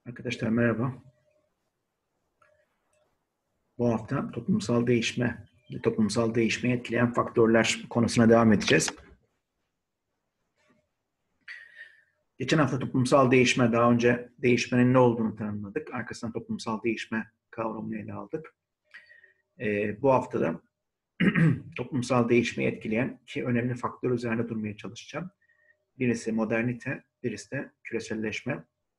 Arkadaşlar merhaba. Bu hafta toplumsal değişmeyi etkileyen faktörler konusuna devam edeceğiz. Geçen hafta toplumsal değişme, daha önce değişmenin ne olduğunu tanımladık. Arkasından toplumsal değişme kavramını ele aldık. Bu haftada toplumsal değişmeyi etkileyen iki önemli faktör üzerinde durmaya çalışacağım. Birisi modernite, birisi de küreselleşme.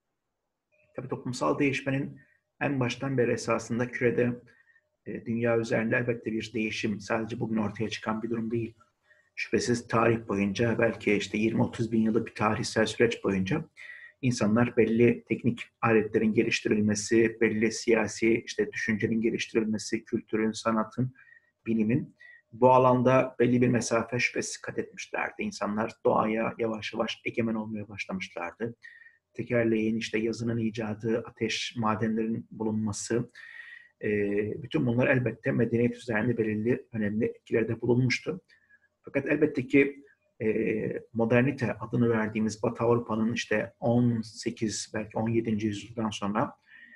Tabii toplumsal değişmenin en baştan beri esasında kürede dünya üzerinde elbette bir değişim sadece bugün ortaya çıkan bir durum değil. Şüphesiz tarih boyunca belki işte 20-30 bin yıllık bir tarihsel süreç boyunca insanlar belli teknik aletlerin geliştirilmesi, belli siyasi işte düşüncenin geliştirilmesi, kültürün, sanatın, bilimin bu alanda belli bir mesafe şüphesiz kat etmişlerdi. İnsanlar doğaya yavaş yavaş egemen olmaya başlamışlardı. Tekerleğin, işte yazının icadı, ateş, madenlerin bulunması, bütün bunlar elbette medeniyet üzerinde belirli önemli etkilerde bulunmuştu. Fakat elbette ki modernite adını verdiğimiz Batı Avrupa'nın işte 18 belki 17. yüzyıldan sonra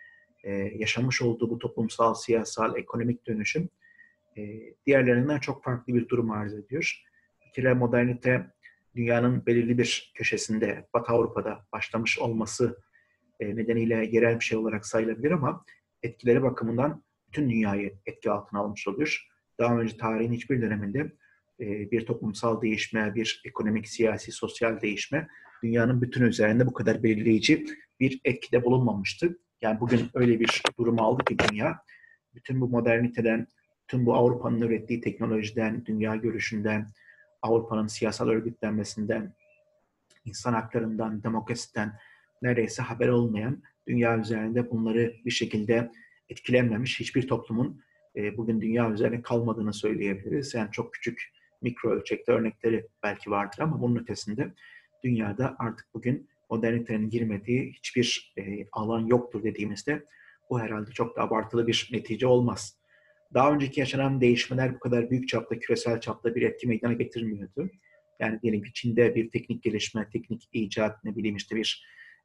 yaşamış olduğu bu toplumsal, siyasal, ekonomik dönüşüm diğerlerinden çok farklı bir durum arz ediyor. Bir kere modernite dünyanın belirli bir köşesinde Batı Avrupa'da başlamış olması nedeniyle yerel bir şey olarak sayılabilir ama etkileri bakımından bütün dünyayı etki altına almış oluyor. Daha önce tarihin hiçbir döneminde bir toplumsal değişme, bir ekonomik, siyasi, sosyal değişme dünyanın bütün üzerinde bu kadar belirleyici bir etkide bulunmamıştı. Yani bugün öyle bir durum aldı ki dünya, bütün bu moderniteden, tüm bu Avrupa'nın ürettiği teknolojiden, dünya görüşünden, Avrupa'nın siyasal örgütlenmesinden, insan haklarından, demokrasiden neredeyse haber olmayan, dünya üzerinde bunları bir şekilde etkilenmemiş hiçbir toplumun bugün dünya üzerinde kalmadığını söyleyebiliriz. Yani çok küçük mikro ölçekte örnekleri belki vardır ama bunun ötesinde dünyada artık bugün modernitenin girmediği hiçbir alan yoktur dediğimizde bu herhalde çok da abartılı bir netice olmaz. Daha önceki yaşanan değişmeler bu kadar büyük çapta, küresel çapta bir etki meydana getirmiyordu. Yani diyelim ki Çin'de bir teknik gelişme, teknik icat, ne bileyim işte bir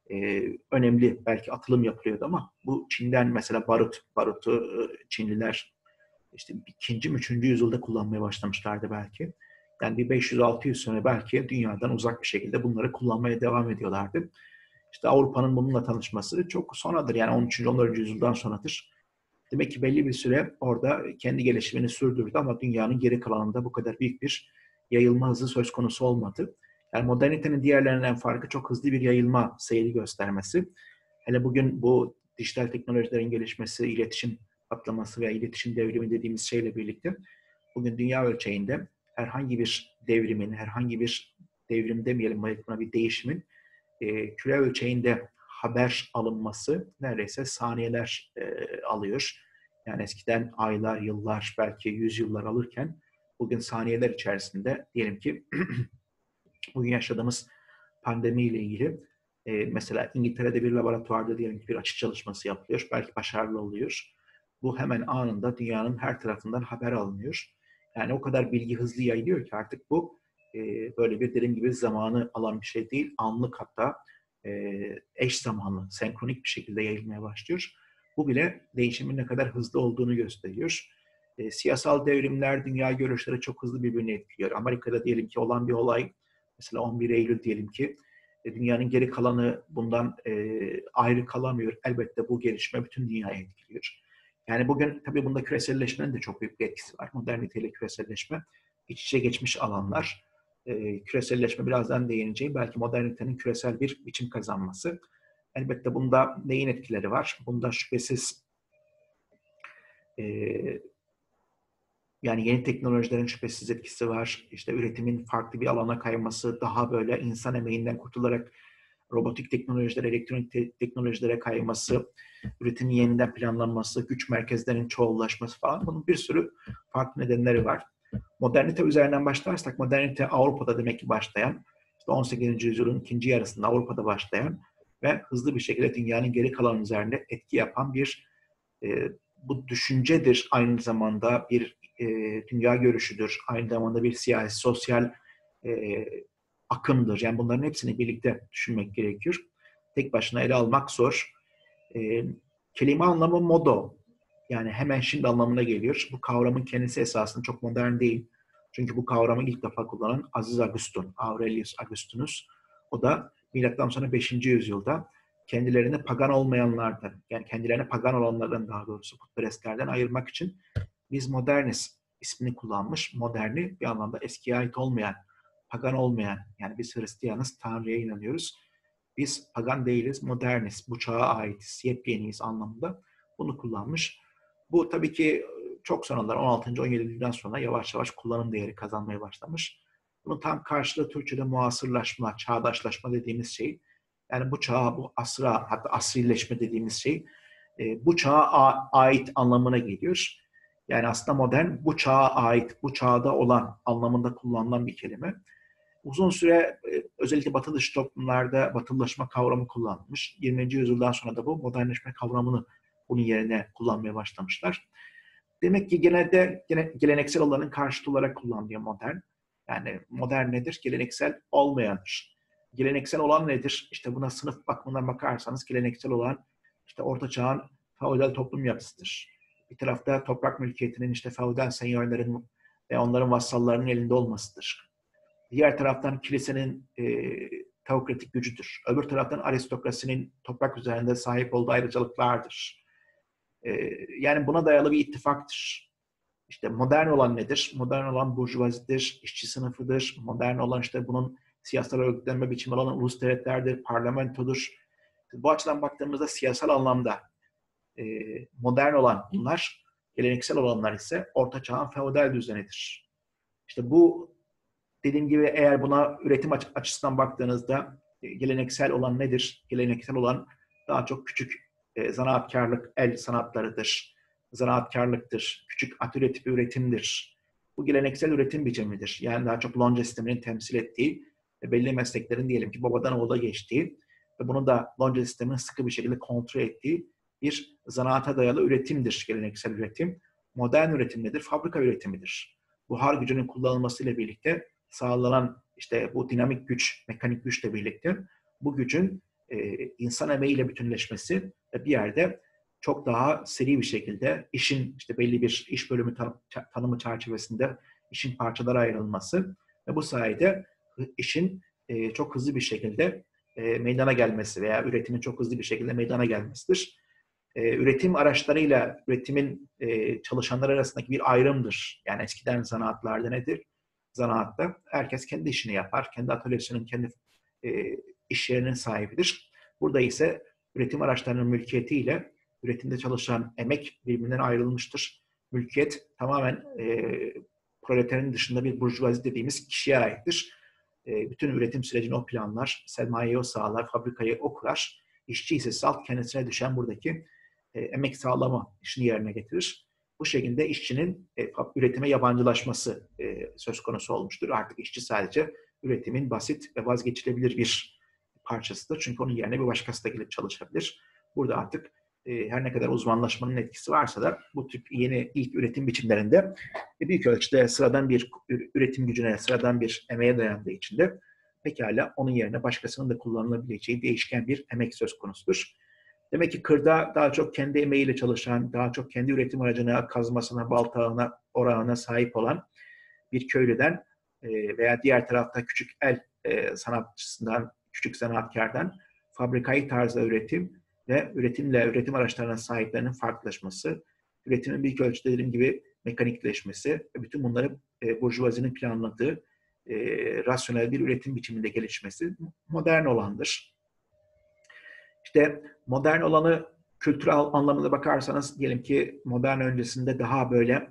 önemli belki atılım yapılıyordu ama bu Çin'den mesela barutu Çinliler işte ikinci, üçüncü yüzyılda kullanmaya başlamışlardı belki. Yani bir 500-600 sene belki dünyadan uzak bir şekilde bunları kullanmaya devam ediyorlardı. İşte Avrupa'nın bununla tanışması çok sonradır, yani 13. 14. yüzyıldan sonradır. Demek ki belli bir süre orada kendi gelişimini sürdürdü ama dünyanın geri kalanında bu kadar büyük bir yayılma hızı söz konusu olmadı. Yani modernitenin diğerlerinden farkı çok hızlı bir yayılma seyri göstermesi. Hele bugün bu dijital teknolojilerin gelişmesi, iletişim patlaması veya iletişim devrimi dediğimiz şeyle birlikte bugün dünya ölçeğinde herhangi bir devrimin, herhangi bir devrim demeyelim, buna bir değişimin küre ölçeğinde haber alınması neredeyse saniyeler alıyor. Yani eskiden aylar, yıllar, belki yüzyıllar alırken bugün saniyeler içerisinde diyelim ki bugün yaşadığımız pandemiyle ilgili mesela İngiltere'de bir laboratuvarda diyelim ki bir aşı çalışması yapılıyor. Belki başarılı oluyor. Bu hemen anında dünyanın her tarafından haber alınıyor. Yani o kadar bilgi hızlı yayılıyor ki artık bu böyle bir dediğim gibi zamanı alan bir şey değil. Anlık, hatta eş zamanlı, senkronik bir şekilde yayılmaya başlıyor. Bu bile değişimin ne kadar hızlı olduğunu gösteriyor. Siyasal devrimler, dünya görüşleri çok hızlı birbirini etkiliyor. Amerika'da diyelim ki olan bir olay, mesela 11 Eylül diyelim ki, dünyanın geri kalanı bundan ayrı kalamıyor. Elbette bu gelişme bütün dünyayı etkiliyor. Yani bugün tabii bunda küreselleşmenin de çok büyük bir etkisi var. Moderniteyle küreselleşme iç içe geçmiş alanlar. Küreselleşme birazdan değineceğim. Belki modernitenin küresel bir biçim kazanması. Elbette bunda neyin etkileri var? Bunda şüphesiz e, yani yeni teknolojilerin şüphesiz etkisi var. İşte üretimin farklı bir alana kayması, daha böyle insan emeğinden kurtularak robotik teknolojilere, elektronik teknolojilere kayması, üretimin yeniden planlanması, güç merkezlerinin çoğullaşması falan, bunun bir sürü farklı nedenleri var. Modernite üzerinden başlarsak, modernite Avrupa'da demek ki başlayan, işte 18. yüzyılın ikinci yarısında Avrupa'da başlayan ve hızlı bir şekilde dünyanın geri kalan üzerinde etki yapan bir bu düşüncedir, aynı zamanda bir dünya görüşüdür, aynı zamanda bir siyasi, sosyal e, akımdır. Yani bunların hepsini birlikte düşünmek gerekiyor. Tek başına ele almak zor. Kelime anlamı modo. Yani hemen şimdi anlamına geliyor. Bu kavramın kendisi esasında çok modern değil. Çünkü bu kavramı ilk defa kullanan Aziz Agustin, Aurelius Augustinus. O da milattan sonra 5. yüzyılda kendilerini pagan olmayanlardan, yani kendilerine pagan olanlardan, daha doğrusu putperestlerden ayırmak için biz moderniz ismini kullanmış. Moderni bir anlamda eskiye ait olmayan, pagan olmayan, yani biz Hristiyanız, Tanrı'ya inanıyoruz. Biz pagan değiliz, moderniz, bu çağa aitiz, yepyeniyiz anlamında bunu kullanmış. Bu tabii ki çok sonralar 16. 17. yüzyıldan sonra yavaş yavaş kullanım değeri kazanmaya başlamış. Bunun tam karşılığı Türkçe'de muasırlaşma, çağdaşlaşma dediğimiz şey. Yani bu çağa, bu asra, hatta asrileşme dediğimiz şey bu çağa ait anlamına geliyor. Yani aslında modern bu çağa ait, bu çağda olan anlamında kullanılan bir kelime. Uzun süre özellikle batı dışı toplumlarda batılılaşma kavramı kullanılmış. 20. yüzyıldan sonra da bu modernleşme kavramını bunun yerine kullanmaya başlamışlar. Demek ki genelde geleneksel olanın karşıtı olarak kullanılıyor modern. Yani modern nedir? Geleneksel olmayandır. Geleneksel olan nedir? İşte buna sınıf bakımından bakarsanız geleneksel olan işte Orta Çağ'ın feodal toplum yapısıdır. Bir tarafta toprak mülkiyetinin işte feodal senyörlerin ve onların vassallarının elinde olmasıdır. Diğer taraftan kilisenin teokratik gücüdür. Öbür taraftan aristokrasinin toprak üzerinde sahip olduğu ayrıcalıklardır. Yani buna dayalı bir ittifaktır. İşte modern olan nedir? Modern olan burjuvazidir, işçi sınıfıdır. Modern olan işte bunun siyasal örgütlenme biçimi olan ulus devletlerdir, parlamentodur. Bu açıdan baktığımızda siyasal anlamda modern olan bunlar, geleneksel olanlar ise Orta Çağ'ın feodal düzenidir. İşte bu, dediğim gibi, eğer buna üretim açısından baktığınızda geleneksel olan nedir? Geleneksel olan daha çok küçük zanaatkarlık, el sanatlarıdır, zanaatkarlıktır, küçük atölye tipi üretimdir. Bu geleneksel üretim biçimidir. Yani daha çok lonca sisteminin temsil ettiği ve belli mesleklerin diyelim ki babadan oğula geçtiği ve bunu da lonca sisteminin sıkı bir şekilde kontrol ettiği bir zanaata dayalı üretimdir geleneksel üretim. Modern üretim nedir? Fabrika üretimidir. Buhar gücünün kullanılmasıyla birlikte sağlanan işte bu dinamik güç, mekanik güçle birlikte bu gücün insan emeğiyle bütünleşmesi ve bir yerde çok daha seri bir şekilde işin işte belli bir iş bölümü tanımı çerçevesinde işin parçalara ayrılması ve bu sayede işin çok hızlı bir şekilde meydana gelmesi veya üretimin çok hızlı bir şekilde meydana gelmesidir. Üretim araçlarıyla üretimin çalışanlar arasındaki bir ayrımdır. Yani eskiden zanaatlarda nedir? Zanaatta herkes kendi işini yapar. Kendi atölyesinin, kendi iş yerinin sahibidir. Burada ise üretim araçlarının mülkiyetiyle üretimde çalışan emek birbirinden ayrılmıştır. Mülkiyet tamamen proleterin dışında bir burjuvazi dediğimiz kişiye aittir. Bütün üretim sürecini o planlar, sermayeyi o sağlar, fabrikayı o kurar. İşçi ise salt kendisine düşen buradaki emek sağlama işini yerine getirir. Bu şekilde işçinin üretime yabancılaşması söz konusu olmuştur. Artık işçi sadece üretimin basit ve vazgeçilebilir bir parçasıdır. Çünkü onun yerine bir başkası da gelip çalışabilir. Burada artık her ne kadar uzmanlaşmanın etkisi varsa da bu tip yeni ilk üretim biçimlerinde büyük ölçüde sıradan bir üretim gücüne, sıradan bir emeğe dayandığı için de pekala onun yerine başkasının da kullanılabileceği değişken bir emek söz konusudur. Demek ki kırda daha çok kendi emeğiyle çalışan, daha çok kendi üretim aracına, kazmasına, baltağına, orağına sahip olan bir köylüden veya diğer tarafta küçük el sanatçısından, küçük sanatkardan fabrikayı tarzda üretim ve üretim araçlarına sahiplerinin farklılaşması, üretimin büyük ölçüde dediğim gibi mekanikleşmesi ve bütün bunları burjuvazinin planladığı rasyonel bir üretim biçiminde gelişmesi modern olandır. İşte modern olanı kültürel anlamında bakarsanız diyelim ki modern öncesinde daha böyle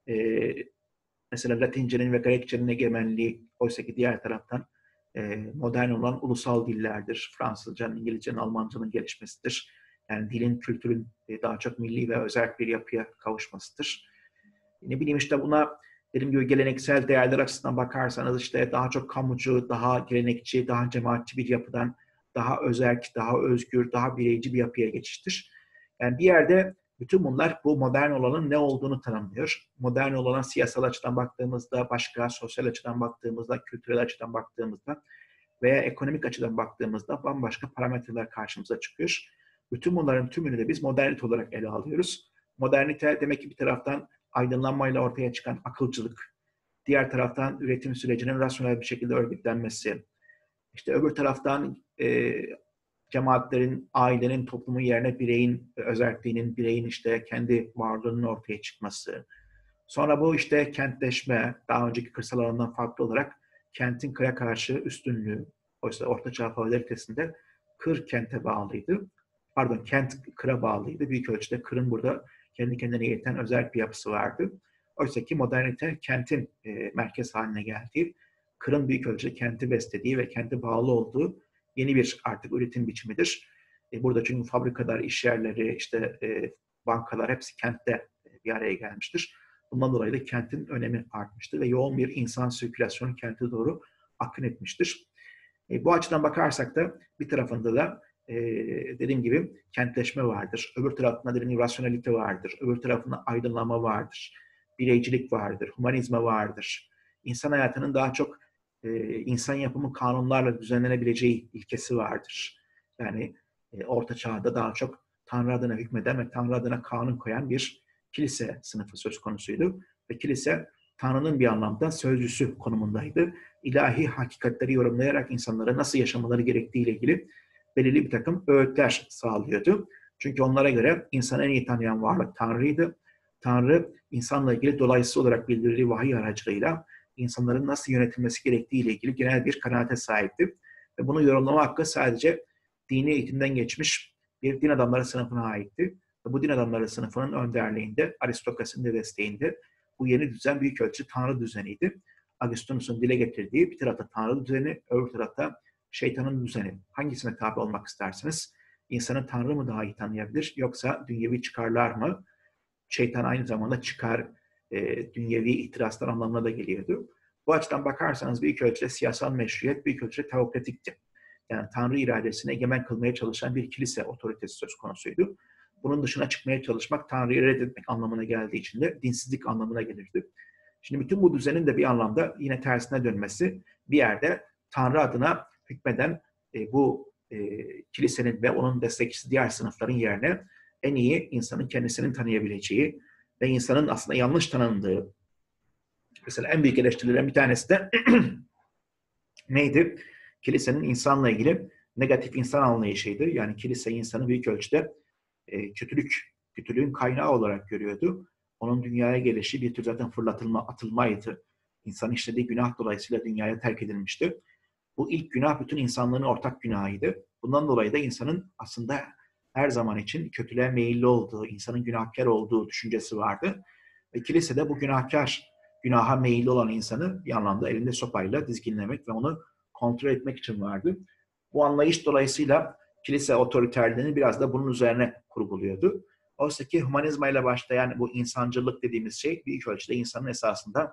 mesela Latince'nin ve Grekçe'nin egemenliği, oysa ki diğer taraftan modern olan ulusal dillerdir. Fransızcanın, İngilizcenin, Almancanın gelişmesidir. Yani dilin, kültürün daha çok milli ve özel bir yapıya kavuşmasıdır. Ne bileyim işte buna dediğim gibi geleneksel değerler açısından bakarsanız işte daha çok kamucu, daha gelenekçi, daha cemaatçi bir yapıdan daha özerk, daha özgür, daha bireyci bir yapıya geçiştir. Yani bir yerde bütün bunlar bu modern olanın ne olduğunu tanımlıyor. Modern olana siyasal açıdan baktığımızda, başka sosyal açıdan baktığımızda, kültürel açıdan baktığımızda veya ekonomik açıdan baktığımızda bambaşka parametreler karşımıza çıkıyor. Bütün bunların tümünü de biz modernite olarak ele alıyoruz. Modernite demek ki bir taraftan aydınlanmayla ortaya çıkan akılcılık, diğer taraftan üretim sürecinin rasyonel bir şekilde örgütlenmesi, işte öbür taraftan cemaatlerin, ailenin, toplumun yerine bireyin özelliğinin, bireyin işte kendi varlığının ortaya çıkması. Sonra bu işte kentleşme, daha önceki kırsal alandan farklı olarak kentin kıra karşı üstünlüğü, oysa Ortaçağ feodalitesinde kır kente bağlıydı. Pardon, kent kıra bağlıydı. Büyük ölçüde kırın burada kendi kendine yeten özel bir yapısı vardı. Oysa ki modernite kentin merkez haline geldiği, kırın büyük ölçüde kenti beslediği ve kente bağlı olduğu yeni bir artık üretim biçimidir. Burada çünkü fabrikalar, iş yerleri, işte bankalar hepsi kentte bir araya gelmiştir. Bundan dolayı da kentin önemi artmıştır ve yoğun bir insan sirkülasyonu kente doğru akın etmiştir. Bu açıdan bakarsak da bir tarafında da dediğim gibi kentleşme vardır. Öbür tarafında dediğim gibi rasyonelite vardır. Öbür tarafında aydınlanma vardır. Bireycilik vardır. Humanizme vardır. İnsan hayatının daha çok insan yapımı kanunlarla düzenlenebileceği ilkesi vardır. Yani Orta Çağ'da daha çok Tanrı adına hükmeden ve Tanrı adına kanun koyan bir kilise sınıfı söz konusuydu. Ve kilise Tanrı'nın bir anlamda sözcüsü konumundaydı. İlahi hakikatleri yorumlayarak insanlara nasıl yaşamaları gerektiği ile ilgili belirli bir takım öğütler sağlıyordu. Çünkü onlara göre insanı en iyi tanıyan varlık Tanrı'ydı. Tanrı insanla ilgili dolayısız olarak bildirdiği vahiy aracılığıyla insanların nasıl yönetilmesi gerektiği ile ilgili genel bir kanaate sahipti. Ve bunu yorumlama hakkı sadece dini eğitimden geçmiş bir din adamları sınıfına aitti. Ve bu din adamları sınıfının önderliğinde, aristokrasinin de desteğinde bu yeni düzen büyük ölçüde Tanrı düzeniydi. Agustinus'un dile getirdiği bir tarafta Tanrı düzeni, öbür tarafta şeytanın düzeni. Hangisine tabi olmak istersiniz? İnsanı Tanrı mı daha iyi tanıyabilir yoksa dünyevi çıkarlar mı? Şeytan aynı zamanda çıkar, dünyevi itirazlar anlamına da geliyordu. Bu açıdan bakarsanız büyük ölçüde siyasal meşruiyet büyük ölçüde teokratikti. Yani Tanrı iradesine egemen kılmaya çalışan bir kilise otoritesi söz konusuydu. Bunun dışına çıkmaya çalışmak Tanrı'yı reddetmek anlamına geldiği için de dinsizlik anlamına gelirdi. Şimdi bütün bu düzenin de bir anlamda yine tersine dönmesi bir yerde Tanrı adına hükmeden bu kilisenin ve onun destekçisi diğer sınıfların yerine en iyi insanın kendisinin tanıyabileceği ve insanın aslında yanlış tanındığı, mesela en büyük eleştirilerin bir tanesi de neydi? Kilisenin insanla ilgili negatif insan anlayışıydı. Yani kilise insanı büyük ölçüde kötülüğün kaynağı olarak görüyordu. Onun dünyaya gelişi bir tür zaten atılmaydı. İnsan işlediği günah dolayısıyla dünyaya terk edilmişti. Bu ilk günah bütün insanlığın ortak günahıydı. Bundan dolayı da insanın aslında her zaman için kötülüğe meyilli olduğu, insanın günahkar olduğu düşüncesi vardı. Ve kilisede bu günaha meyilli olan insanı bir anlamda elinde sopayla dizginlemek ve onu kontrol etmek için vardı. Bu anlayış dolayısıyla kilise otoriterliğini biraz da bunun üzerine kurguluyordu. Oysa ki humanizma ile başlayan bu insancılık dediğimiz şey büyük ölçüde insanın esasında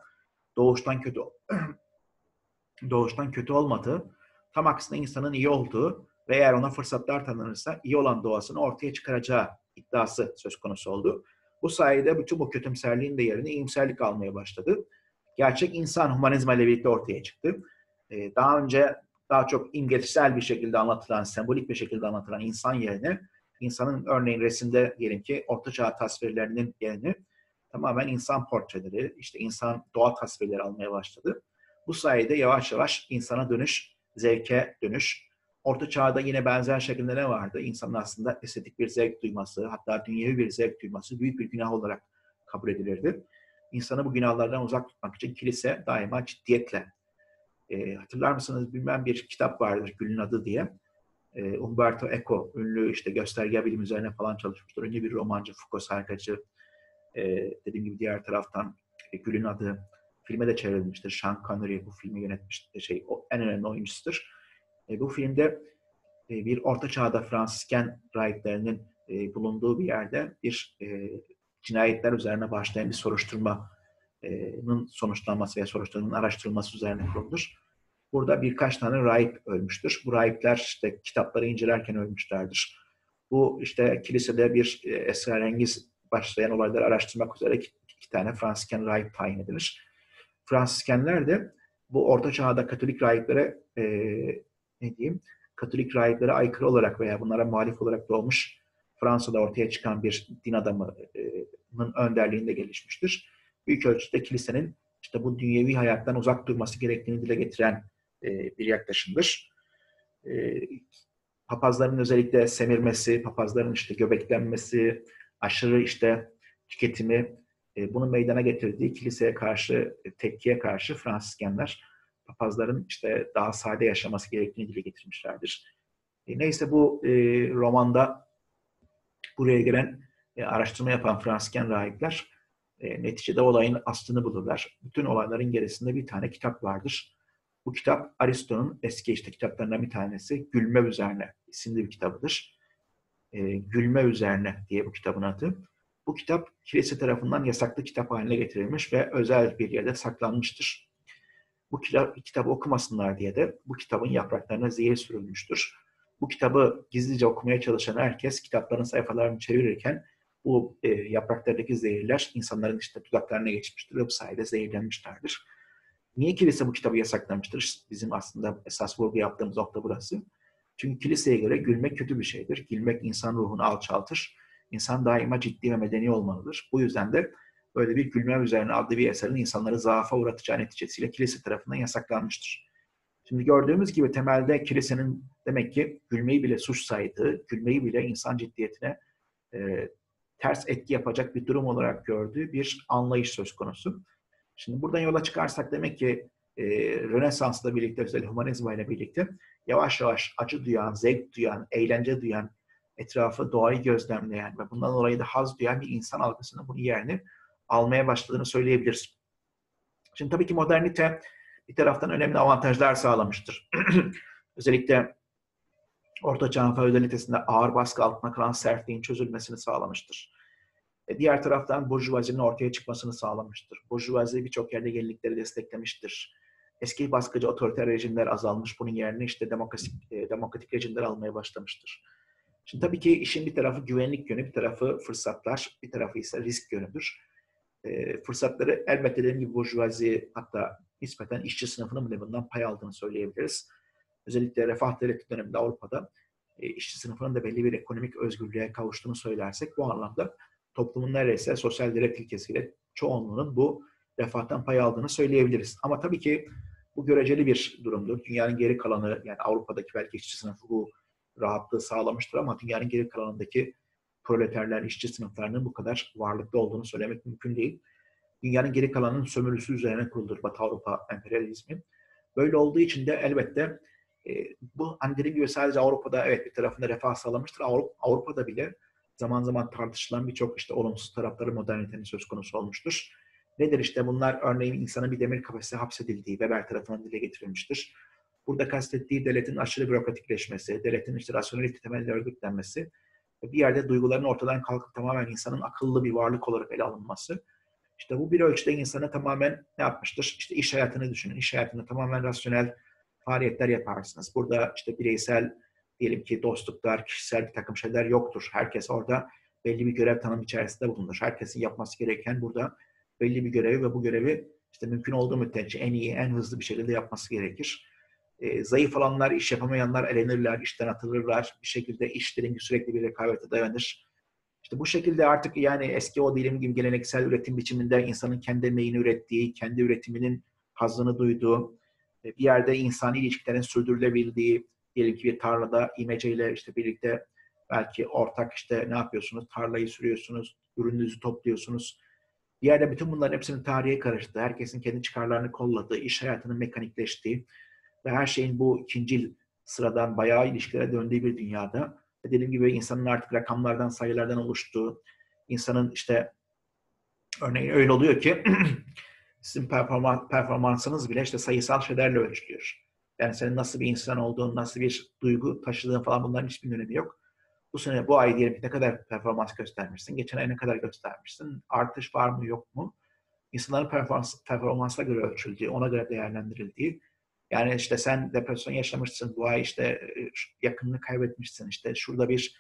doğuştan kötü olmadığı, tam aksine insanın iyi olduğu ve eğer ona fırsatlar tanınırsa iyi olan doğasını ortaya çıkaracağı iddiası söz konusu oldu. Bu sayede bütün bu kötümserliğin de yerine iyimserlik almaya başladı. Gerçek insan humanizma ile birlikte ortaya çıktı. Daha önce daha çok imgesel bir şekilde anlatılan, sembolik bir şekilde anlatılan insan yerine, insanın örneğin resimde diyelim ki ortaçağ tasvirlerinin yerini tamamen insan portreleri, işte insan doğa tasvirleri almaya başladı. Bu sayede yavaş yavaş insana dönüş, zevke dönüş. Orta Çağ'da yine benzer şekilde ne vardı? İnsanın aslında estetik bir zevk duyması, hatta dünyevi bir zevk duyması büyük bir günah olarak kabul edilirdi. İnsanı bu günahlardan uzak tutmak için kilise daima ciddiyetle. Hatırlar mısınız bilmem bir kitap vardır Gül'ün Adı diye. Umberto Eco, ünlü işte gösterge bilim üzerine falan çalışmıştır. Ünlü bir romancı, Foucault sarkacı. Dediğim gibi diğer taraftan Gül'ün Adı filme de çevrilmiştir. Sean Connery bu filmi yönetmiş, o en önemli oyuncusudur. Bu filmde bir Orta Çağ'da Fransisken rahiplerinin bulunduğu bir yerde bir cinayetler üzerine başlayan bir soruşturmanın sonuçlanması veya soruşturmanın araştırılması üzerine kurulmuş. Burada birkaç tane rahip ölmüştür. Bu rahipler işte kitapları incelerken ölmüşlerdir. Bu işte kilisede bir esrarengiz başlayan olayları araştırmak üzere iki tane Fransisken rahip tayin edilir. Fransiskenler de bu Orta Çağ'da Katolik rahiplere Katolik rahiplere aykırı olarak veya bunlara muhalif olarak doğmuş Fransa'da ortaya çıkan bir din adamının önderliğinde gelişmiştir. Büyük ölçüde kilisenin işte bu dünyevi hayattan uzak durması gerektiğini dile getiren bir yaklaşımdır. Papazların özellikle semirmesi, papazların işte göbeklenmesi, aşırı işte tüketimi, bunu meydana getirdiği kiliseye karşı, tepkiye karşı Fransiskenler papazların işte daha sade yaşaması gerektiğini dile getirmişlerdir. Neyse bu romanda buraya gelen araştırma yapan Fransisken rahipler neticede olayın aslını bulurlar. Bütün olayların gerisinde bir tane kitap vardır. Bu kitap Aristo'nun eski işte kitaplarından bir tanesi Gülme Üzerine isimli bir kitabıdır. Gülme Üzerine diye bu kitabın adı. Bu kitap kilise tarafından yasaklı kitap haline getirilmiş ve özel bir yerde saklanmıştır. Bu kitabı okumasınlar diye de bu kitabın yapraklarına zehir sürülmüştür. Bu kitabı gizlice okumaya çalışan herkes kitapların sayfalarını çevirirken bu yapraklardaki zehirler insanların işte dudaklarına geçmiştir ve bu sayede zehirlenmişlerdir. Niye kilise bu kitabı yasaklamıştır? Bizim aslında esas vurgu yaptığımız nokta burası. Çünkü kiliseye göre gülmek kötü bir şeydir. Gülmek insan ruhunu alçaltır. İnsan daima ciddi ve medeni olmalıdır. Bu yüzden de böyle bir Gülme Üzerine adlı bir eserin insanları zaafa uğratacağı neticesiyle kilise tarafından yasaklanmıştır. Şimdi gördüğümüz gibi temelde kilisenin demek ki gülmeyi bile suç saydığı, gülmeyi bile insan ciddiyetine ters etki yapacak bir durum olarak gördüğü bir anlayış söz konusu. Şimdi buradan yola çıkarsak demek ki Rönesans'la birlikte, özellikle Hümanizma ile birlikte yavaş yavaş acı duyan, zevk duyan, eğlence duyan, etrafı, doğayı gözlemleyen ve bundan dolayı da haz duyan bir insan algısının bunun yerini almaya başladığını söyleyebiliriz. Şimdi tabii ki modernite bir taraftan önemli avantajlar sağlamıştır. Özellikle Orta Çağ feodalitesinde ağır baskı altında kalan sertliğin çözülmesini sağlamıştır. Diğer taraftan burjuvazinin ortaya çıkmasını sağlamıştır. Burjuvazi birçok yerde yenilikleri desteklemiştir. Eski baskıcı otoriter rejimler azalmış, bunun yerine işte demokratik rejimler almaya başlamıştır. Şimdi tabii ki işin bir tarafı güvenlik yönü, bir tarafı fırsatlar, bir tarafı ise risk yönüdür. Fırsatları elbette dediğim gibi burjuvazi, hatta nispeten işçi sınıfının bile bundan pay aldığını söyleyebiliriz. Özellikle Refah Devleti döneminde Avrupa'da işçi sınıfının da belli bir ekonomik özgürlüğe kavuştuğunu söylersek bu anlamda toplumun neredeyse sosyal devlet ilkesiyle çoğunluğunun bu refahtan pay aldığını söyleyebiliriz. Ama tabii ki bu göreceli bir durumdur. Dünyanın geri kalanı, yani Avrupa'daki belki işçi sınıfı bu rahatlığı sağlamıştır ama dünyanın geri kalanındaki proleterler, işçi sınıflarının bu kadar varlıklı olduğunu söylemek mümkün değil. Dünyanın geri kalanının sömürüsü üzerine kuruludur Batı Avrupa emperyalizmi. Böyle olduğu için de elbette bu hani dediğim gibi sadece Avrupa'da evet bir tarafında refah sağlamıştır. Avrupa'da bile zaman zaman tartışılan birçok işte olumsuz tarafları modernitenin söz konusu olmuştur. Nedir işte bunlar? Örneğin insanın bir demir kafese hapsedildiği Weber tarafından dile getirilmiştir. Burada kastettiği devletin aşırı bürokratikleşmesi, devletin işte rasyonelite temelli örgütlenmesi, bir yerde duyguların ortadan kalkıp tamamen insanın akıllı bir varlık olarak ele alınması. İşte bu bir ölçüde insanı tamamen ne yapmıştır? İşte iş hayatını düşünün. İş hayatında tamamen rasyonel faaliyetler yaparsınız. Burada işte bireysel diyelim ki dostluklar, kişisel bir takım şeyler yoktur. Herkes orada belli bir görev tanımı içerisinde bulunur. Herkesin yapması gereken burada belli bir görevi ve bu görevi işte mümkün olduğu müddetçe en iyi, en hızlı bir şekilde yapması gerekir. Zayıf olanlar, iş yapamayanlar elenirler, işten atılırlar. Bir şekilde işlerin sürekli bir rekabete dayanır. İşte bu şekilde artık yani eski o diyelim gibi geleneksel üretim biçiminde insanın kendi emeğini ürettiği, kendi üretiminin hazzını duyduğu, bir yerde insani ilişkilerin sürdürülebildiği, diyelim ki bir tarlada imeceyle işte birlikte belki ortak işte ne yapıyorsunuz? Tarlayı sürüyorsunuz, ürününüzü topluyorsunuz. Bir yerde bütün bunların hepsinin tarihe karıştığı, herkesin kendi çıkarlarını kolladığı, iş hayatının mekanikleştiği ve her şeyin bu ikincil sıradan bayağı ilişkilere döndüğü bir dünyada dediğim gibi insanın artık rakamlardan, sayılardan oluştuğu, insanın işte örneğin öyle oluyor ki sizin performansınız bile işte sayısal şeylerle ölçülüyor. Yani senin nasıl bir insan olduğun, nasıl bir duygu taşıdığın falan bunların hiçbir önemi yok. Bu sene, bu ay diyelim ki ne kadar performans göstermişsin, geçen ay ne kadar göstermişsin, artış var mı yok mu? İnsanların performansına göre ölçüldüğü, ona göre değerlendirildiği. Yani işte sen depresyon yaşamışsın, bu ay işte yakınını kaybetmişsin, işte şurada bir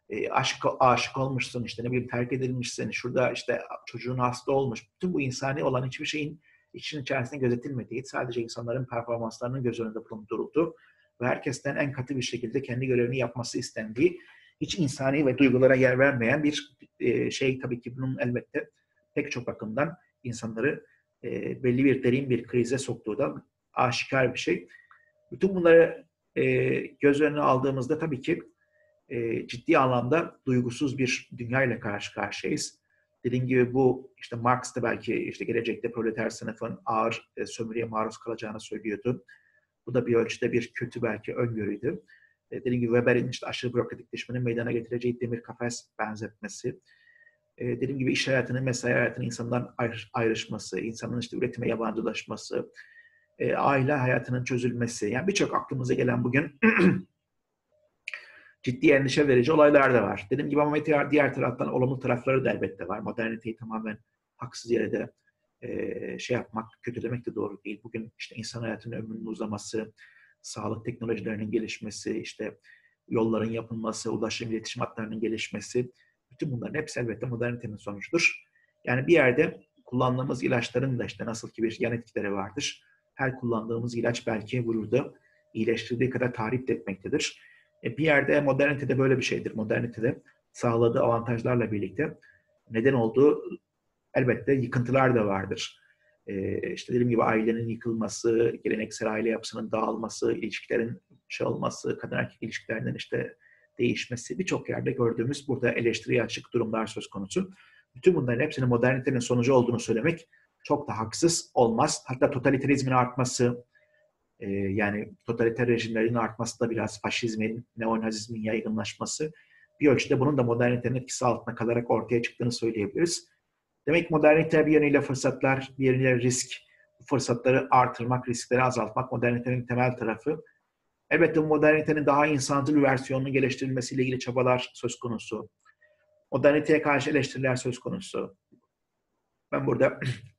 aşık olmuşsun, işte ne bileyim terk edilmişsin, şurada işte çocuğun hasta olmuş. Bütün bu insani olan hiçbir şeyin için içerisinde gözetilmediği, sadece insanların performanslarının göz önünde bulundurulduğu ve herkesten en katı bir şekilde kendi görevini yapması istendiği hiç insani ve duygulara yer vermeyen bir şey. Tabii ki bunun elbette pek çok bakımdan insanları belli bir derin bir krize soktuğu da aşikar bir şey. Bütün bunları göz önüne aldığımızda tabii ki ciddi anlamda duygusuz bir dünya ile karşı karşıyayız. Dediğim gibi bu işte Marx da belki işte gelecekte proleter sınıfın ağır sömürüye maruz kalacağını söylüyordu. Bu da bir ölçüde bir kötü belki öngörüydü. Dediğim gibi Weber'in işte aşırı bürokratikleşmenin meydana getireceği demir kafes benzetmesi. Dediğim gibi iş hayatının, mesai hayatının insandan ayrışması, insanın işte üretime yabancılaşması, aile hayatının çözülmesi. Yani birçok aklımıza gelen bugün ciddi endişe verici olaylar da var. Dediğim gibi ama diğer taraftan olumlu tarafları da elbette var. Moderniteyi tamamen haksız yere de şey yapmak, kötülemek de doğru değil. Bugün işte insan hayatının ömrünün uzaması, sağlık teknolojilerinin gelişmesi, işte yolların yapılması, ulaşım iletişim hatlarının gelişmesi, bütün bunların hepsi elbette modernitenin sonucudur. Yani bir yerde kullandığımız ilaçların da işte nasıl ki bir yan etkileri vardır. Her kullandığımız ilaç belki vücuda iyileştirdiği kadar tahrip etmektedir. Bir yerde modernitede böyle bir şeydir. Modernitede sağladığı avantajlarla birlikte neden olduğu elbette yıkıntılar da vardır. İşte dediğim gibi ailenin yıkılması, geleneksel aile yapısının dağılması, ilişkilerin şey olması, kadın erkek ilişkilerinin işte değişmesi, birçok yerde gördüğümüz burada eleştiriye açık durumlar söz konusu. Bütün bunların hepsinin modernitenin sonucu olduğunu söylemek çok da haksız olmaz. Hatta totalitarizmin artması, yani totaliter rejimlerin artması da biraz faşizmin, neonazizmin yaygınlaşması bir ölçüde bunun da modernitenin etkisi altında kalarak ortaya çıktığını söyleyebiliriz. Demek ki modernite bir yönüyle fırsatlar, bir yönüyle risk. Bu fırsatları artırmak, riskleri azaltmak modernitenin temel tarafı. Elbette bu modernitenin daha insancıl bir versiyonunun geliştirilmesiyle ilgili çabalar söz konusu. Moderniteye karşı eleştiriler söz konusu. Ben burada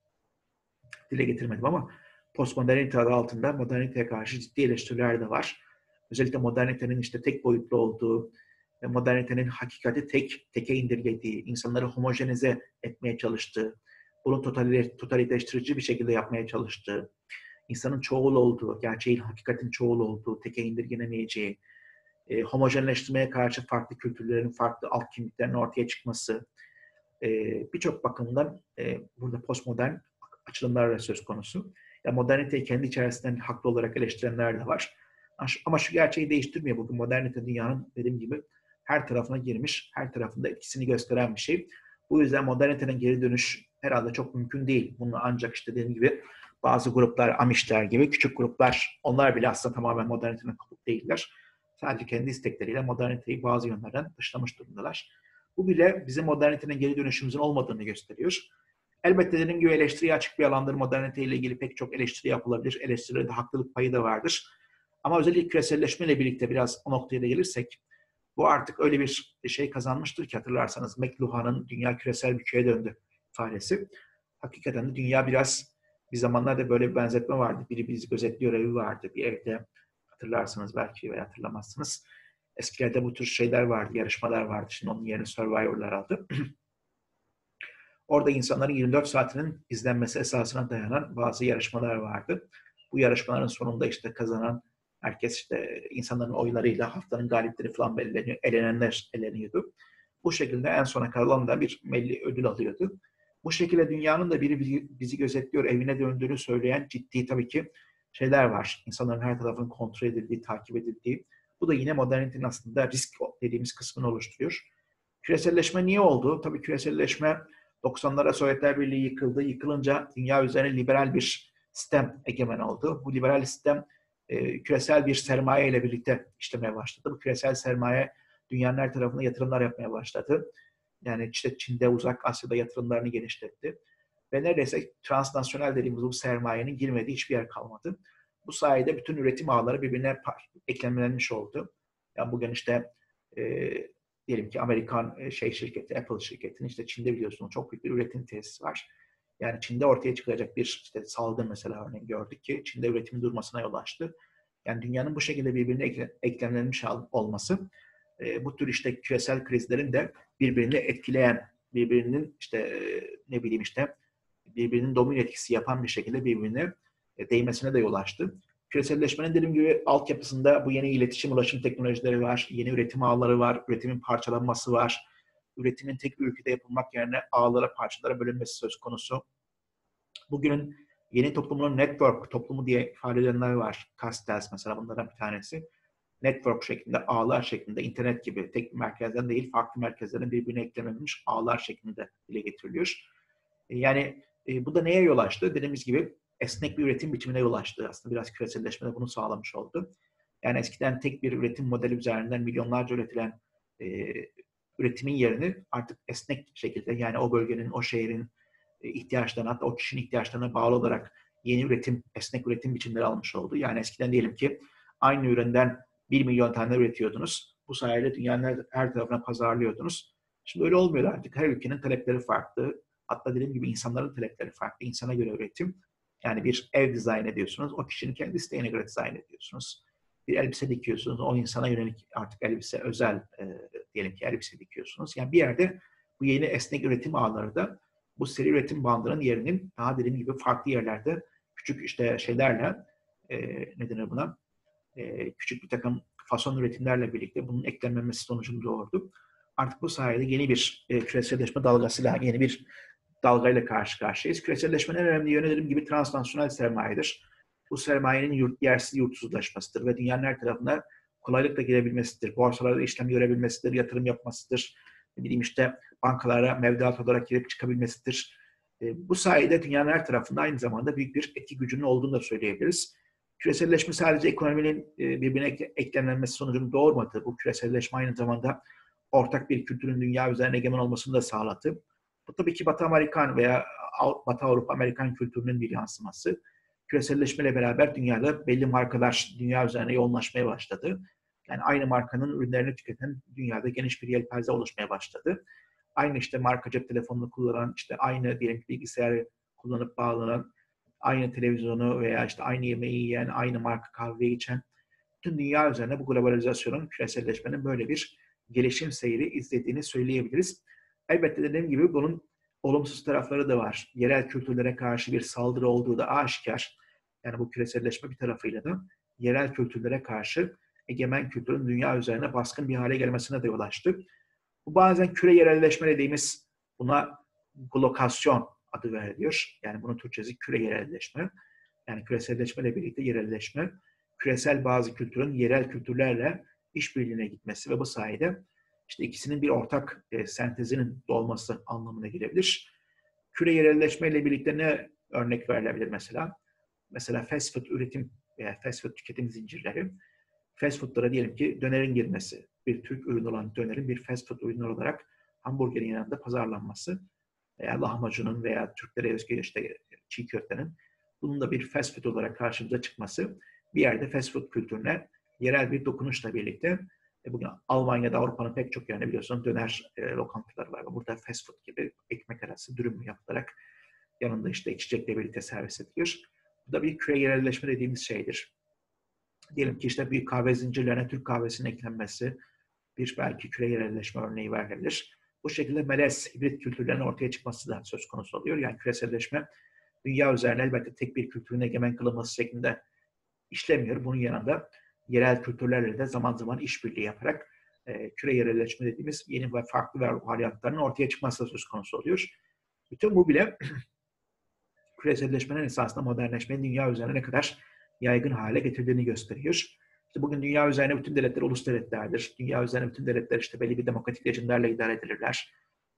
dile getirmedim ama postmodernite adı altında moderniteye karşı ciddi eleştiriler de var. Özellikle modernitenin işte tek boyutlu olduğu, modernitenin hakikati teke indirgediği, insanları homojenize etmeye çalıştığı, bunu totalleştirici bir şekilde yapmaya çalıştığı, insanın çoğul olduğu, gerçeğin, hakikatin çoğul olduğu, teke indirgenemeyeceği, homojenleştirmeye karşı farklı kültürlerin, farklı alt kimliklerin ortaya çıkması, birçok bakımdan burada postmodern açılımlar söz konusu. Yani moderniteyi kendi içerisinden haklı olarak eleştirenler de var. Ama şu gerçeği değiştirmiyor. Bugün modernite dünyanın dediğim gibi her tarafına girmiş, her tarafında etkisini gösteren bir şey. Bu yüzden modernitenin geri dönüş herhalde çok mümkün değil. Bunu ancak işte dediğim gibi bazı gruplar, Amişler gibi küçük gruplar, onlar bile aslında tamamen modernitenin kopuk değiller. Sadece kendi istekleriyle moderniteyi bazı yönlerden dışlamış durumdalar. Bu bile bizim modernitenin geri dönüşümüzün olmadığını gösteriyor. Elbette dediğim gibi eleştiriye açık bir alandır. Modernite ile ilgili pek çok eleştiri yapılabilir. Eleştirilerde haklılık payı da vardır. Ama özellikle küreselleşme ile birlikte biraz o noktaya da gelirsek, bu artık öyle bir şey kazanmıştır ki hatırlarsanız McLuhan'ın dünya küresel bir köye döndü ifadesi. Hakikaten de dünya biraz bir zamanlarda böyle bir benzetme vardı. Biri bizi gözetliyor evi vardı. Bir evde hatırlarsınız belki veya hatırlamazsınız. Eskilerde bu tür şeyler vardı, yarışmalar vardı. Şimdi onun yerine Survivor'lar aldı. Orada insanların 24 saatinin izlenmesi esasına dayanan bazı yarışmalar vardı. Bu yarışmaların sonunda işte kazanan herkes işte insanların oylarıyla haftanın galipleri falan belirleniyor. Elenenler eleniyordu. Bu şekilde en sona kalan da bir milli ödül alıyordu. Bu şekilde dünyanın da biri bizi gözetliyor, evine döndüğünü söyleyen ciddi tabii ki şeyler var. İnsanların her tarafının kontrol edildiği, takip edildiği. Bu da yine modernitenin aslında risk dediğimiz kısmını oluşturuyor. Küreselleşme niye oldu? Tabii küreselleşme 90'lara Sovyetler Birliği yıkıldı. Yıkılınca dünya üzerine liberal bir sistem egemen oldu. Bu liberal sistem küresel bir sermaye ile birlikte işlemeye başladı. Bu küresel sermaye dünyanın her tarafına yatırımlar yapmaya başladı. Yani işte Çin'de, Uzak Asya'da yatırımlarını genişletti. Ve neredeyse transnasyonel dediğimiz bu sermayenin girmediği hiçbir yer kalmadı. Bu sayede bütün üretim ağları birbirine eklemlenmiş oldu. Yani bugün işte diyelim ki Amerikan şirketi, Apple şirketinin işte Çin'de biliyorsunuz çok büyük bir üretim tesisi var. Yani Çin'de ortaya çıkacak bir işte salgın mesela örneğin gördük ki Çin'de üretimin durmasına yol açtı. Yani dünyanın bu şekilde birbirine eklemlenmiş olması bu tür işte küresel krizlerin de birbirini etkileyen, birbirinin işte ne bileyim işte birbirinin domino etkisi yapan bir şekilde birbirine değmesine de yol açtı. Küreselleşmenin dediğim gibi altyapısında bu yeni iletişim, ulaşım teknolojileri var, yeni üretim ağları var, üretimin parçalanması var, üretimin tek bir ülkede yapılmak yerine ağlara, parçalara bölünmesi söz konusu. Bugünün yeni toplumunun network toplumu diye ifade edenler var. Castells mesela bunlardan bir tanesi. Network şeklinde, ağlar şeklinde, internet gibi tek bir merkezden değil, farklı merkezlerin birbirine eklenmemiş ağlar şeklinde dile getiriliyor. Yani bu da neye yol açtı? Dediğimiz gibi esnek bir üretim biçimine yol açtı. Aslında biraz küreselleşme de bunu sağlamış oldu. Yani eskiden tek bir üretim modeli üzerinden milyonlarca üretilen üretimin yerini artık esnek şekilde, yani o bölgenin, o şehrin ihtiyaçlarına, hatta o kişinin ihtiyaçlarına bağlı olarak yeni üretim, esnek üretim biçimleri almış oldu. Yani eskiden diyelim ki aynı üründen 1 milyon tane üretiyordunuz. Bu sayede dünyanın her tarafına pazarlıyordunuz. Şimdi öyle olmuyor artık. Her ülkenin talepleri farklı. Hatta dediğim gibi insanların talepleri farklı. İnsana göre üretim. Yani bir ev dizayn ediyorsunuz. O kişinin kendi isteğine göre dizayn ediyorsunuz. Bir elbise dikiyorsunuz. O insana yönelik artık elbise özel diyelim ki elbise dikiyorsunuz. Yani bir yerde bu yeni esnek üretim ağları da bu seri üretim bandının yerinin daha dediğim gibi farklı yerlerde küçük işte şeylerle ne denir buna? Küçük bir takım fason üretimlerle birlikte bunun eklenmemesi sonucunu doğurdu. Artık bu sayede yeni bir küreselleşme dalgasıyla, yeni bir dalgayla karşı karşıyayız. Küreselleşmenin en önemli yönü dediğim gibi transnasyonel sermayedir. Bu sermayenin yersiz yurtsuzlaşmasıdır ve dünyanın her tarafına kolaylıkla girebilmesidir. Borsalarda işlem görebilmesidir, yatırım yapmasıdır. Ne bileyim işte bankalara mevduat olarak girip çıkabilmesidir. Bu sayede dünyanın her tarafında aynı zamanda büyük bir etki gücünün olduğunu da söyleyebiliriz. Küreselleşme sadece ekonominin birbirine eklemlenmesi sonucunu doğurmadı. Bu küreselleşme aynı zamanda ortak bir kültürün dünya üzerine egemen olmasını da sağladı. Bu tabii ki Batı Amerikan veya Batı Avrupa Amerikan kültürünün bir yansıması. Küreselleşmeyle beraber dünyada belli markalar dünya üzerine yoğunlaşmaya başladı. Yani aynı markanın ürünlerini tüketen dünyada geniş bir yelpaze oluşmaya başladı. Aynı işte marka cep telefonunu kullanan, işte aynı diyelim bilgisayarı kullanıp bağlanan, aynı televizyonu veya işte aynı yemeği yiyen, aynı marka kahve içen, tüm dünya üzerine bu globalizasyonun, küreselleşmenin böyle bir gelişim seyri izlediğini söyleyebiliriz. Elbette dediğim gibi bunun olumsuz tarafları da var. Yerel kültürlere karşı bir saldırı olduğu da aşikar. Yani bu küreselleşme bir tarafıyla da yerel kültürlere karşı egemen kültürün dünya üzerine baskın bir hale gelmesine de yol açtı. Bu bazen küre yerelleşme dediğimiz, buna glokasyon adı veriliyor. Yani bunun Türkçesi küre yerelleşme. Yani küreselleşmeyle birlikte yerelleşme, küresel bazı kültürün yerel kültürlerle işbirliğine gitmesi ve bu sayede işte ikisinin bir ortak sentezinin doğması anlamına gelebilir. Küre yerelleşmeyle birlikte ne örnek verilebilir mesela? Mesela fast food üretim veya fast food tüketim zincirleri. Fast foodlara diyelim ki dönerin girmesi, bir Türk ürünü olan dönerin bir fast food ürünü olarak hamburgerin yanında pazarlanması veya lahmacunun veya Türklere özgü işte çiğ köftenin bunun da bir fast food olarak karşımıza çıkması bir yerde fast food kültürüne yerel bir dokunuşla birlikte bugün Almanya'da, Avrupa'nın pek çok yerinde biliyorsunuz döner lokantaları var. Burada fast food gibi ekmek arası dürüm yapılarak yanında işte içecekle birlikte servis ediliyor. Bu da bir küre yerelleşme dediğimiz şeydir. Diyelim ki işte büyük kahve zincirlerine Türk kahvesinin eklenmesi bir belki küre yerelleşme örneği verilebilir. Bu şekilde melez, hibrit kültürlerin ortaya çıkması da söz konusu oluyor. Yani küreselleşme dünya üzerine elbette tek bir kültürün egemen kılınması şeklinde işlemiyor. Bunun yanında yerel kültürlerle de zaman zaman işbirliği yaparak küre yerelleşme dediğimiz yeni ve farklı varyantlarının ortaya çıkması da söz konusu oluyor. Bütün bu bile küreselleşmenin esasında modernleşmenin dünya üzerine ne kadar yaygın hale getirdiğini gösteriyor. İşte bugün dünya üzerine bütün devletler ulus devletlerdir. Dünya üzerine bütün devletler işte belli bir demokratik rejimlerle idare edilirler.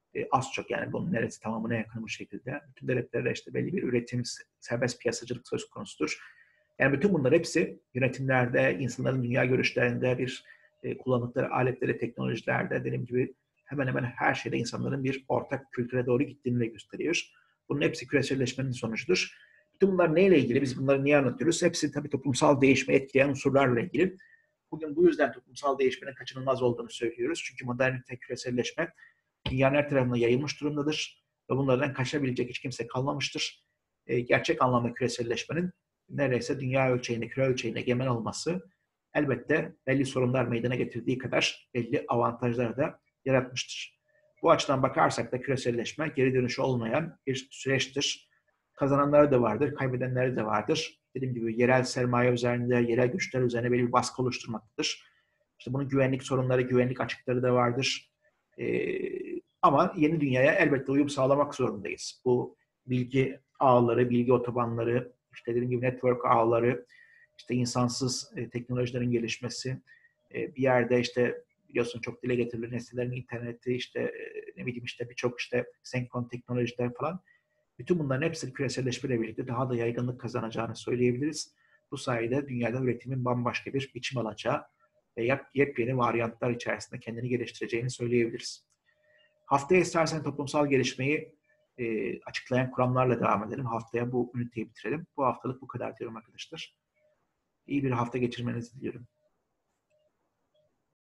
Az çok yani bunun neresi tamamına yakın bu şekilde. Bütün devletlerde işte belli bir üretim, serbest piyasacılık söz konusudur. Yani bütün bunlar hepsi yönetimlerde, insanların dünya görüşlerinde, bir kullandıkları aletlere, teknolojilerde dediğim gibi hemen hemen her şeyde insanların bir ortak kültüre doğru gittiğini de gösteriyor. Bunun hepsi küreselleşmenin sonucudur. Bütün bunlar neyle ilgili? Biz bunları niye anlatıyoruz? Hepsi tabii toplumsal değişmeyi etkileyen unsurlarla ilgili. Bugün bu yüzden toplumsal değişmenin kaçınılmaz olduğunu söylüyoruz. Çünkü modernite, küreselleşme dünyanın her tarafına yayılmış durumdadır. Ve bunlardan kaçabilecek hiç kimse kalmamıştır. Gerçek anlamda küreselleşmenin neredeyse dünya ölçeğinde, küre ölçeğinde egemen olması elbette belli sorunlar meydana getirdiği kadar belli avantajlar da yaratmıştır. Bu açıdan bakarsak da küreselleşme geri dönüşü olmayan bir süreçtir. kazananları da vardır, kaybedenleri de vardır. Dediğim gibi yerel sermaye üzerinde, yerel güçler üzerine belli bir baskı oluşturmaktadır. İşte bunun güvenlik sorunları, güvenlik açıkları da vardır. Ama yeni dünyaya elbette uyum sağlamak zorundayız. Bu bilgi ağları, bilgi otobanları, işte dediğim gibi network ağları, işte insansız teknolojilerin gelişmesi, bir yerde işte biliyorsun çok dile getirilen nesnelerin interneti, işte ne bileyim işte birçok işte senkron teknolojiler falan. Bütün bunların hepsinin küreselleşmeyle birlikte daha da yaygınlık kazanacağını söyleyebiliriz. Bu sayede dünyada üretimin bambaşka bir biçim alacağı ve yepyeni varyantlar içerisinde kendini geliştireceğini söyleyebiliriz. Haftaya istersen toplumsal gelişmeyi açıklayan kuramlarla devam edelim. Haftaya bu üniteyi bitirelim. Bu haftalık bu kadar diyorum arkadaşlar. İyi bir hafta geçirmenizi diliyorum.